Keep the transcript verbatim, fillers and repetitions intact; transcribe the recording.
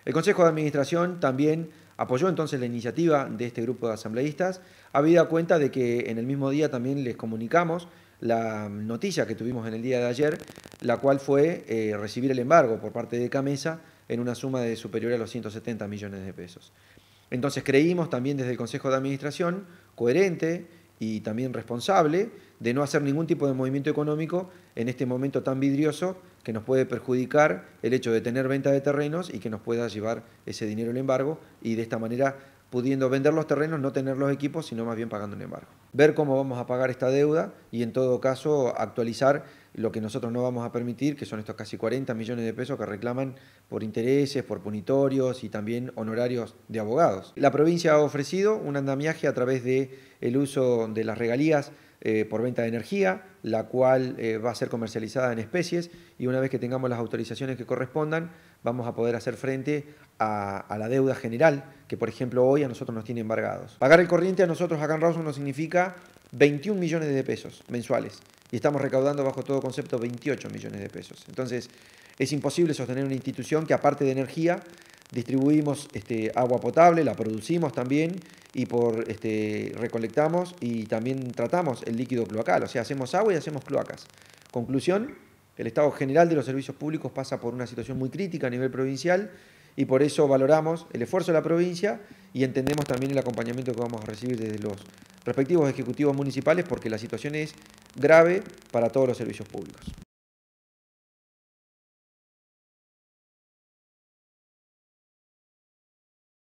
El Consejo de Administración también apoyó entonces la iniciativa de este grupo de asambleístas, habida cuenta de que en el mismo día también les comunicamos la noticia que tuvimos en el día de ayer, la cual fue eh, recibir el embargo por parte de Camesa en una suma de superior a los ciento setenta millones de pesos. Entonces creímos también desde el Consejo de Administración coherente y también responsable de no hacer ningún tipo de movimiento económico en este momento tan vidrioso que nos puede perjudicar el hecho de tener venta de terrenos y que nos pueda llevar ese dinero el embargo y de esta manera pudiendo vender los terrenos, no tener los equipos, sino más bien pagando un embargo. Ver cómo vamos a pagar esta deuda y en todo caso actualizar lo que nosotros no vamos a permitir, que son estos casi cuarenta millones de pesos que reclaman por intereses, por punitorios y también honorarios de abogados. La provincia ha ofrecido un andamiaje a través del uso de las regalías eh, por venta de energía, la cual eh, va a ser comercializada en especies y una vez que tengamos las autorizaciones que correspondan, vamos a poder hacer frente a, a la deuda general, que por ejemplo hoy a nosotros nos tiene embargados. Pagar el corriente a nosotros acá en Rawson nos significa veintiún millones de pesos mensuales y estamos recaudando bajo todo concepto veintiocho millones de pesos. Entonces es imposible sostener una institución que aparte de energía distribuimos este, agua potable, la producimos también y por, este, recolectamos y también tratamos el líquido cloacal, o sea, hacemos agua y hacemos cloacas. Conclusión, el estado general de los servicios públicos pasa por una situación muy crítica a nivel provincial y por eso valoramos el esfuerzo de la provincia y entendemos también el acompañamiento que vamos a recibir desde los respectivos ejecutivos municipales porque la situación es grave para todos los servicios públicos.